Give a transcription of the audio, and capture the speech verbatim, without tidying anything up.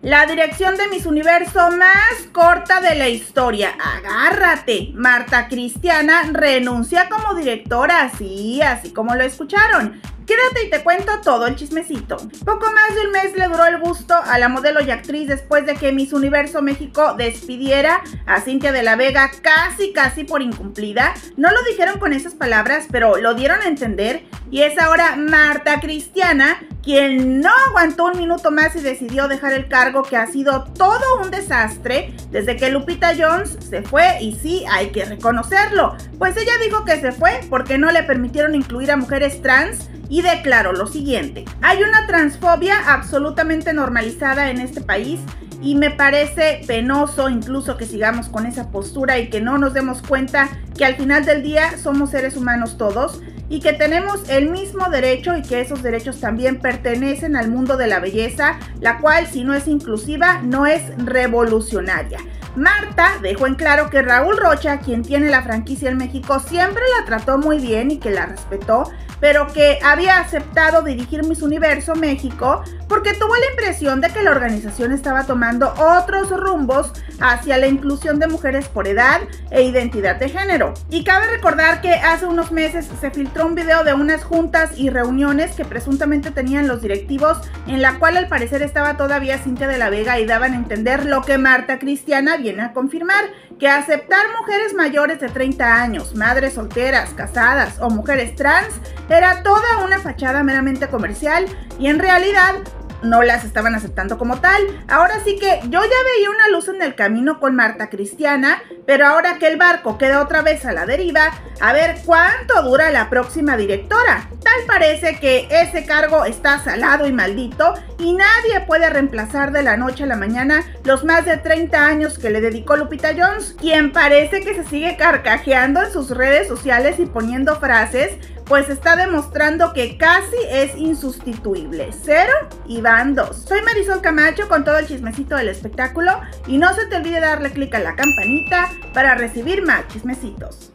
La dirección de Miss Universo más corta de la historia. Agárrate. Marta Cristiana renuncia como directora, así, así como lo escucharon. Quédate y te cuento todo el chismecito. Poco más de un mes le duró el gusto a la modelo y actriz después de que Miss Universo México despidiera a Cintia de la Vega casi casi por incumplida. No lo dijeron con esas palabras, pero lo dieron a entender, y es ahora Marta Cristiana quien no aguantó un minuto más y decidió dejar el cargo, que ha sido todo un desastre desde que Lupita Jones se fue, y sí, hay que reconocerlo, pues ella dijo que se fue porque no le permitieron incluir a mujeres trans, y declaró lo siguiente: hay una transfobia absolutamente normalizada en este país y me parece penoso incluso que sigamos con esa postura y que no nos demos cuenta que al final del día somos seres humanos todos y que tenemos el mismo derecho y que esos derechos también pertenecen al mundo de la belleza, la cual, si no es inclusiva, no es revolucionaria. Marta dejó en claro que Raúl Rocha, quien tiene la franquicia en México, siempre la trató muy bien y que la respetó, pero que había aceptado dirigir Miss Universo México porque tuvo la impresión de que la organización estaba tomando otros rumbos hacia la inclusión de mujeres por edad e identidad de género. Y cabe recordar que hace unos meses se filtró un video de unas juntas y reuniones que presuntamente tenían los directivos, en la cual al parecer estaba todavía Cintia de la Vega, y daban a entender lo que Marta Cristiana viene a confirmar, que aceptar mujeres mayores de treinta años, madres solteras, casadas o mujeres trans era toda una fachada meramente comercial, y en realidad no las estaban aceptando como tal. Ahora sí que yo ya veía una luz en el camino con Marta Cristiana, pero ahora que el barco queda otra vez a la deriva, a ver cuánto dura la próxima directora. Tal parece que ese cargo está salado y maldito, y nadie puede reemplazar de la noche a la mañana los más de treinta años que le dedicó Lupita Jones, quien parece que se sigue carcajeando en sus redes sociales y poniendo frases, pues está demostrando que casi es insustituible. Cero y van dos. Soy Marisol Camacho con todo el chismecito del espectáculo, y no se te olvide darle clic a la campanita para recibir más chismecitos.